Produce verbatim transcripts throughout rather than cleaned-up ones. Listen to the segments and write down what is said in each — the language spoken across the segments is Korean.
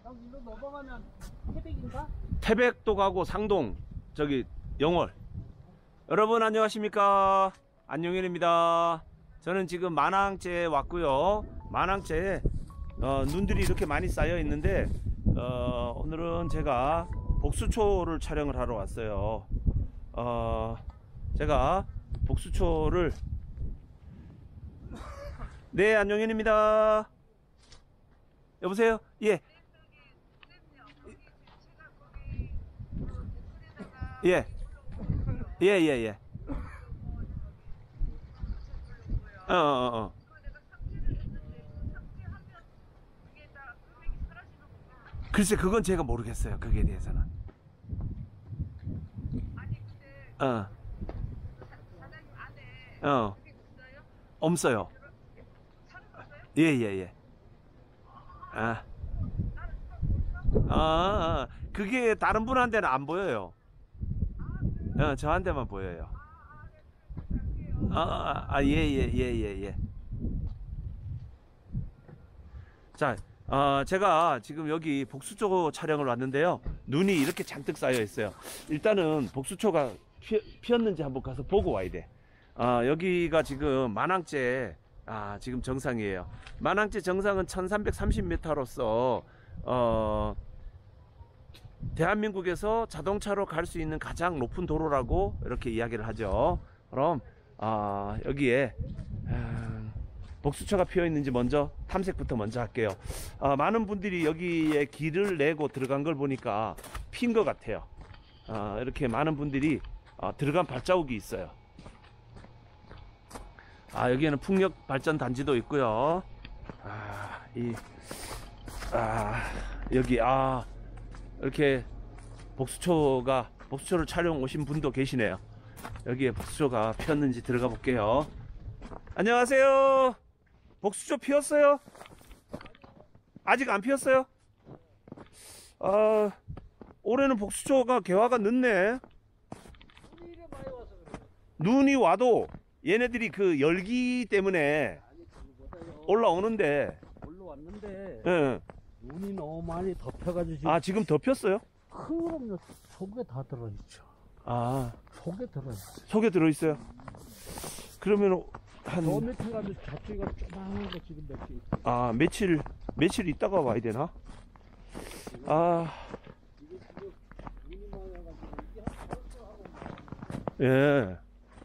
형 일로 넘어가면 태백인가? 태백도 가고 상동 저기 영월. 여러분 안녕하십니까, 안용현입니다. 저는 지금 만항제에 왔고요. 만항제에 어, 눈들이 이렇게 많이 쌓여 있는데 어, 오늘은 제가 복수초를 촬영을 하러 왔어요. 어, 제가 복수초를 네, 안용현입니다. 여보세요? 예. 예. 예, 예, 예. 어, 어, 어. 글쎄, 그건 제가 모르겠어요. 그게 대해서는. 어. 어. 없어요. 예, 예, 예. 아. 아, 그게 다른 분한테는 안 보여요. 어, 저한테만 보여요. 아, 아, 예, 예, 예, 예, 예. 자, 어, 제가 지금 여기 복수초 촬영을 왔는데요. 눈이 이렇게 잔뜩 쌓여 있어요. 일단은 복수초가 피, 피었는지 한번 가서 보고 와야 돼. 어, 여기가 지금 만항제, 아, 지금 정상이에요. 만항제 정상은 천삼백삼십 미터로서, 어, 대한민국에서 자동차로 갈 수 있는 가장 높은 도로라고 이렇게 이야기를 하죠. 그럼 어, 여기에 음, 복수초가 피어 있는지 먼저 탐색부터 먼저 할게요. 어, 많은 분들이 여기에 길을 내고 들어간 걸 보니까 핀 것 같아요. 어, 이렇게 많은 분들이 어, 들어간 발자국이 있어요. 아, 여기에는 풍력 발전 단지도 있고요. 아, 이, 아, 여기, 아, 이렇게 복수초가 복수초를 촬영 오신 분도 계시네요. 여기에 복수초가 피었는지 들어가 볼게요. 안녕하세요. 복수초 피었어요? 아직 안 피었어요? 아, 올해는 복수초가 개화가 늦네. 눈이 와도 얘네들이 그 열기 때문에 올라오는데 올라왔는데 예. 눈이 너무 많이 덮여가지고 지금. 아, 지금 덮였어요? 그럼요. 속에 다 들어있죠. 아, 속에 들어있어. 속에 들어있어요? 그러면 한, 저 밑에 가면 저쪽가 조그마한 거 지금 몇 개 있어. 아, 며칠 며칠 있다가 와야 되나? 아, 이게 지금 눈이 많이 와가지고 이게 한 벌써 하고. 예.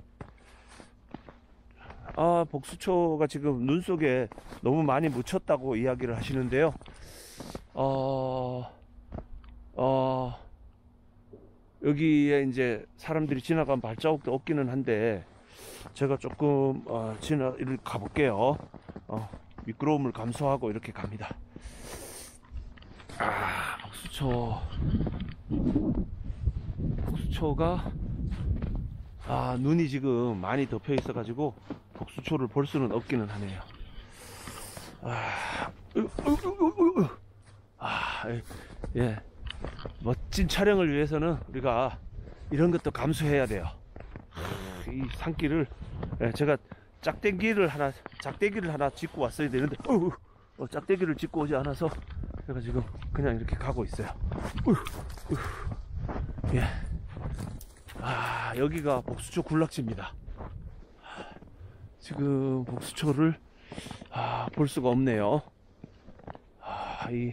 아, 복수초가 지금 눈 속에 너무 많이 묻혔다고 이야기를 하시는데요. 어, 어, 여기에 이제 사람들이 지나간 발자국도 없기는 한데, 제가 조금, 어, 지나, 이를 가볼게요. 어, 미끄러움을 감수하고 이렇게 갑니다. 아, 복수초. 복수초가, 아, 눈이 지금 많이 덮여 있어가지고, 복수초를 볼 수는 없기는 하네요. 아, 으, 으, 으, 으, 으. 아, 예. 멋진 촬영을 위해서는 우리가 이런 것도 감수해야 돼요. 이 산길을, 예, 제가 짝대기를 하나, 짝대기를 하나 짚고 왔어야 되는데, 어, 어, 짝대기를 짚고 오지 않아서 제가 지금 그냥 이렇게 가고 있어요. 어, 어, 예. 아, 여기가 복수초 군락지입니다. 지금 복수초를 아, 볼 수가 없네요. 아, 이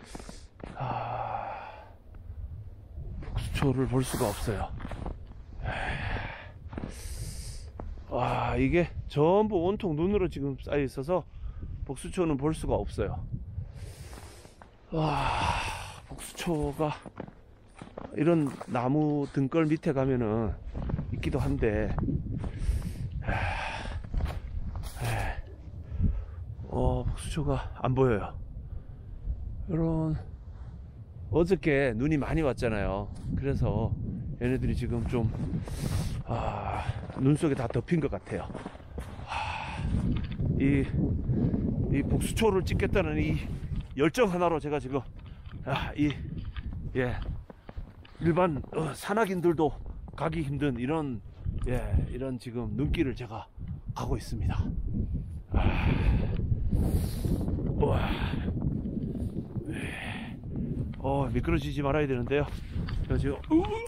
아, 복수초를 볼 수가 없어요. 와, 이게 전부 온통 눈으로 지금 쌓여 있어서 복수초는 볼 수가 없어요. 와, 복수초가 이런 나무 등걸 밑에 가면은 있기도 한데, 어, 복수초가 안 보여요. 이런, 어저께 눈이 많이 왔잖아요. 그래서 얘네들이 지금 좀, 아, 눈 속에 다 덮인 것 같아요. 아, 이, 이 복수초를 찍겠다는 이 열정 하나로 제가 지금, 아, 이, 예, 일반 어, 산악인들도 가기 힘든 이런, 예, 이런 지금 눈길을 제가 가고 있습니다. 아, 와, 네. 어, 미끄러지지 말아야 되는데요. 저 지금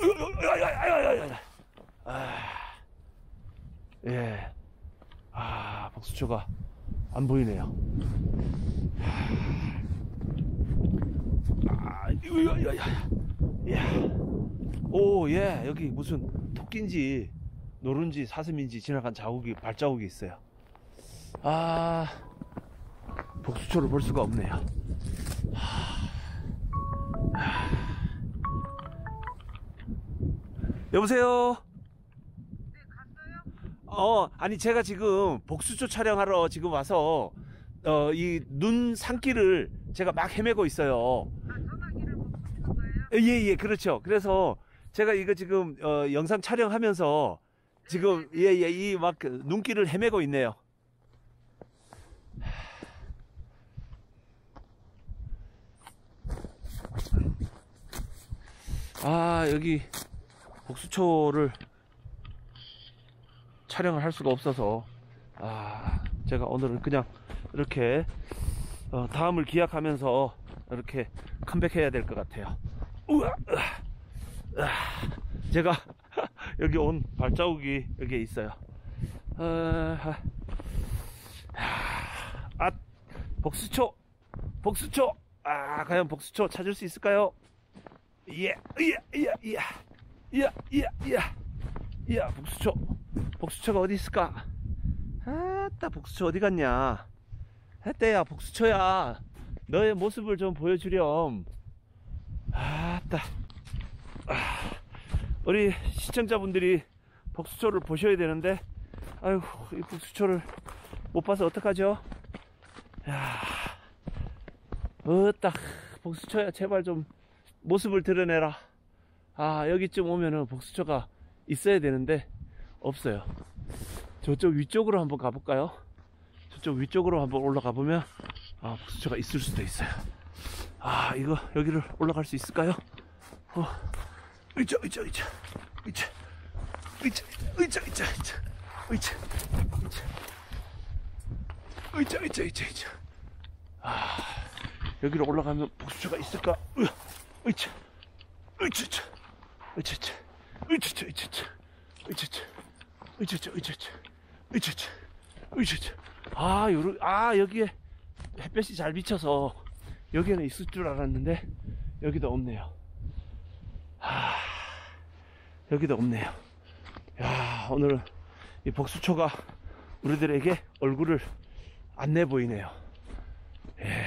아, 예, 아, 복수초가 안 보이네요. 아, 오, 예, 여기 무슨 토끼인지 노른지 사슴인지 지나간 자국이, 발자국이 있어요. 아, 복수초를 볼 수가 없네요. 여보세요? 네, 갔어요? 어, 아니, 제가 지금 복수초 촬영하러 지금 와서, 어, 이 눈 산길을 제가 막 헤매고 있어요. 아, 전화기를 못 보시는 거예요? 예, 예, 그렇죠. 그래서 제가 이거 지금, 어, 영상 촬영하면서 지금, 예, 예, 이 막 눈길을 헤매고 있네요. 아, 여기 복수초를 촬영을 할 수가 없어서, 아, 제가 오늘은 그냥 이렇게 어, 다음을 기약하면서 이렇게 컴백해야 될 것 같아요. 우와, 으아, 제가 여기 온 발자국이 여기에 있어요. 아, 아, 복수초, 복수초. 아, 과연 복수초 찾을 수 있을까요? 예, 이야, 이야, 이야, 이야, 이야, 이야, 이야, 복수초, 복수초가 어디 있을까? 아따, 복수초 어디 갔냐? 했대야, 복수초야, 너의 모습을 좀 보여주렴. 아따, 아, 우리 시청자분들이 복수초를 보셔야 되는데, 아이고, 이 복수초를 못 봐서 어떡하죠? 야, 어따, 복수초야, 제발 좀 모습을 드러내라. 아, 여기쯤 오면은 복수초가 있어야 되는데 없어요. 저쪽 위쪽으로 한번 가볼까요? 저쪽 위쪽으로 한번 올라가 보면, 아, 복수초가 있을 수도 있어요. 아, 이거 여기를 올라갈 수 있을까요? 어, 으이차, 으이차, 으이차, 으이차, 으이차, 으이차, 으이차, 으이차, 으이차, 으이차, 으이차, 으이차, 으이차. 아, 여기로 올라가면 복수초가 있을까? 으아, 으이차, 으이차, 으이차, 으이차, 으이차, 으이차, 으이차, 으이차, 으이차, 으이차. 아, 요러, 아, 여기에 햇볕이 잘 비쳐서 여기에는 있을 줄 알았는데 여기도 없네요. 아, 여기도 없네요. 야, 오늘 이 복수초가 우리들에게 얼굴을 안 내 보이네요. 예.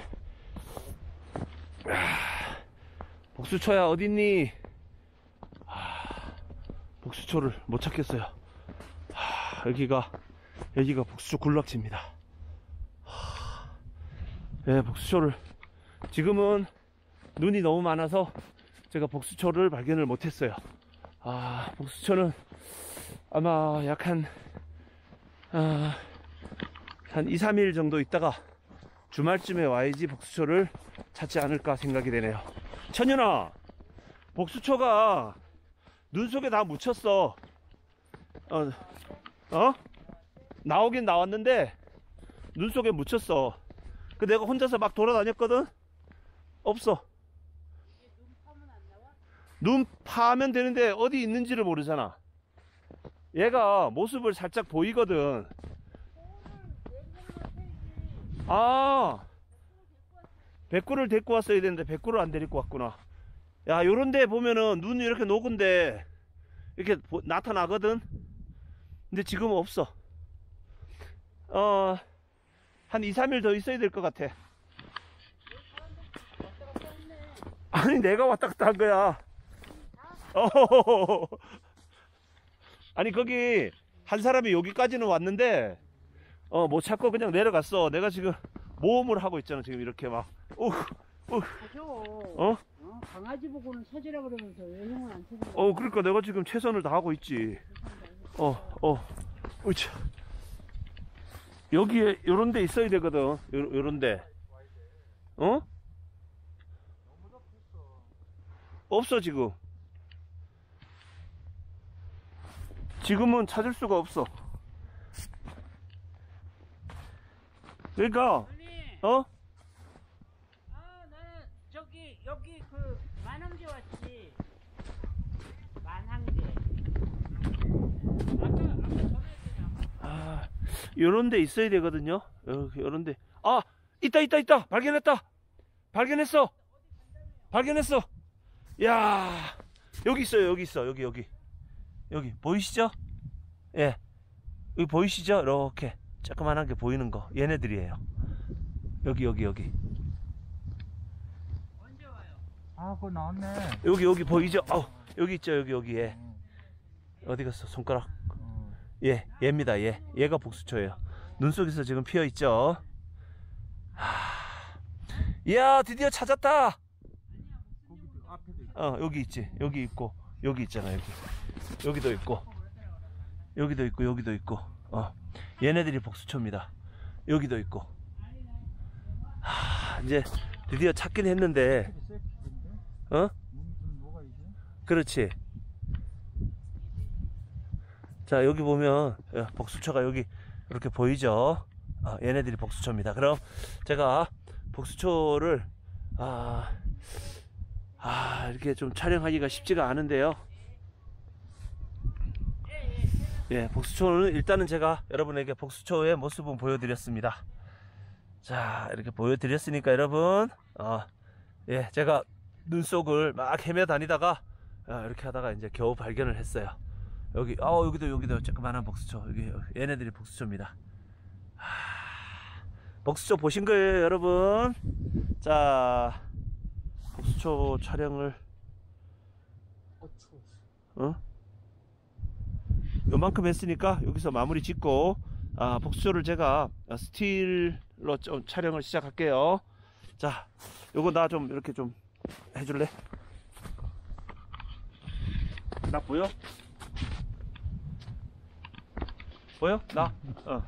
아, 복수초야 어딨니? 아, 복수초를 못 찾겠어요. 아, 여기가 여기가 복수초 군락지입니다. 아, 예, 복수초를 지금은 눈이 너무 많아서 제가 복수초를 발견을 못했어요. 아, 복수초는 아마 약한 아, 한 이, 삼 일 정도 있다가 주말쯤에 와야지 복수초를 찾지 않을까 생각이 되네요. 천연아, 복수초가 눈 속에 다 묻혔어. 어, 어? 나오긴 나왔는데 눈 속에 묻혔어. 그 내가 혼자서 막 돌아다녔거든. 없어. 눈 파면 안 나와? 눈 파면 되는데 어디 있는지를 모르잖아. 얘가 모습을 살짝 보이거든. 아, 백구를 데리고 왔어야 되는데 백구를 안 데리고 왔구나. 야, 요런데 보면은 눈이 이렇게 녹은데 이렇게 보, 나타나거든. 근데 지금 없어. 어, 한 이, 삼 일 더 있어야 될 것 같아. 아니, 내가 왔다 갔다 한 거야. 어, 아니, 거기 한 사람이 여기까지는 왔는데 어, 못 찾고 그냥 내려갔어. 내가 지금 모험을 하고 있잖아. 지금 이렇게 막. 우, 우. 가죠. 어? 어? 강아지 보고는 찾으라 그러면서 왜 형은 안 찾는 거야? 어, 그러니까 내가 지금 최선을 다하고 있지. 어, 어. 으차. 여기에 요런 데 있어야 되거든. 요, 요런 데. 어? 없어 지금. 지금은 찾을 수가 없어. 그러니까 언니. 어? 아, 나는 저기 여기 만항제 왔지. 만항제. 아, 요런 데 있어야 되거든요. 이렇게 요런 데. 아, 있다 있다 있다. 발견했다. 발견했어. 발견했어. 야, 여기 있어요. 여기 있어. 여기 여기. 여기 보이시죠? 예. 여기 보이시죠? 이렇게 조그만한 게 보이는 거. 얘네들이에요. 여기 여기 여기. 언제 와요? 아, 그거 나왔네. 여기 여기 보이죠? 어, 여기 있죠. 여기 여기에. 어디 갔어? 손가락. 예, 얘입니다. 얘. 얘가 복수초예요. 눈 속에서 지금 피어 있죠. 하... 이야, 드디어 찾았다. 거기도 앞에도 있고. 어, 여기 있지. 여기 있고 여기 있잖아. 여기. 여기도 있고. 여기도 있고 여기도 있고. 어. 얘네들이 복수초입니다. 여기도 있고. 하, 이제 드디어 찾긴 했는데. 되게 셀피인데? 어? 눈이 좀 녹아야지. 그렇지. 자, 여기 보면 복수초가 여기 이렇게 보이죠. 아, 얘네들이 복수초입니다. 그럼 제가 복수초를 아, 아 이렇게 좀 촬영하기가 쉽지가 않은데요. 예, 복수초는 일단은 제가 여러분에게 복수초의 모습은 보여드렸습니다. 자, 이렇게 보여드렸으니까 여러분, 어, 예, 제가 눈속을 막 헤매 다니다가 어, 이렇게 하다가 이제 겨우 발견을 했어요. 여기, 어, 여기도, 여기도 조그만한 복수초. 여기, 얘네들이 복수초입니다. 하, 복수초 보신 거예요, 여러분? 자, 복수초 촬영을, 어, 추워. 어? 요만큼 했으니까 여기서 마무리 짓고, 아, 복수초를 제가 스틸로 좀 촬영을 시작할게요. 자, 요거 나 좀 이렇게 좀 해줄래? 나 보여? 보여? 나? 어.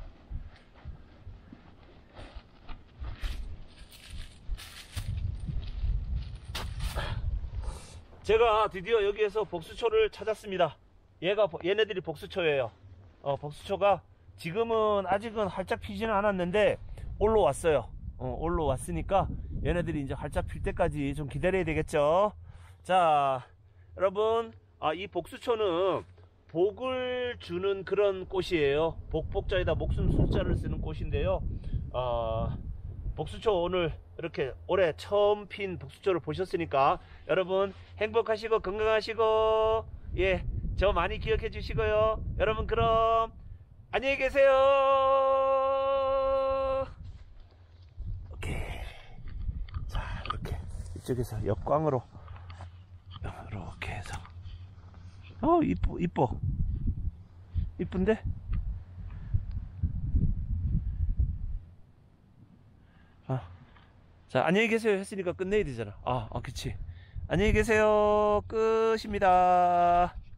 제가 드디어 여기에서 복수초를 찾았습니다. 얘가, 얘네들이 복수초예요. 어, 복수초가 지금은 아직은 활짝 피지는 않았는데 올라왔어요. 어, 올라왔으니까 얘네들이 이제 활짝 필 때까지 좀 기다려야 되겠죠. 자, 여러분, 아, 이 복수초는 복을 주는 그런 꽃이에요. 복복자에다 목숨 숫자를 쓰는 꽃인데요. 어, 복수초 오늘 이렇게 올해 처음 핀 복수초를 보셨으니까 여러분 행복하시고 건강하시고, 예, 저 많이 기억해 주시고요. 여러분 그럼 안녕히 계세요. 오케이. 자, 이렇게 이쪽에서 역광으로 이렇게 해서, 어, 이뻐, 이뻐. 이쁜데? 아. 자, 안녕히 계세요 했으니까 끝내야 되잖아. 아, 아, 그치. 안녕히 계세요. 끝입니다.